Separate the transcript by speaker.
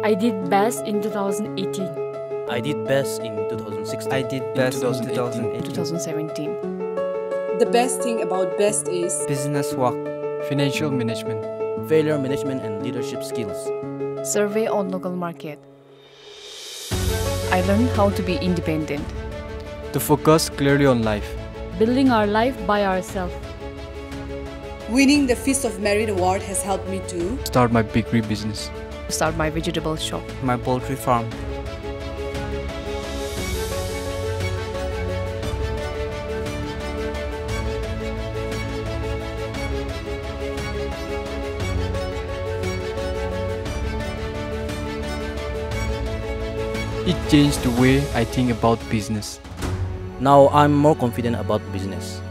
Speaker 1: I did best in 2018.
Speaker 2: I did best in 2016.
Speaker 3: I did best in
Speaker 4: 2017.
Speaker 5: The best thing about best is
Speaker 3: business work, financial management,
Speaker 2: failure management and leadership skills.
Speaker 4: Survey on local market. I learned how to be independent.
Speaker 3: to focus clearly on life.
Speaker 1: Building our life by ourselves.
Speaker 5: winning the Feast of Merit Award has helped me to
Speaker 3: Start my bakery business.
Speaker 4: Start my vegetable shop.
Speaker 3: My poultry farm. It changed the way I think about business.
Speaker 2: Now I'm more confident about business.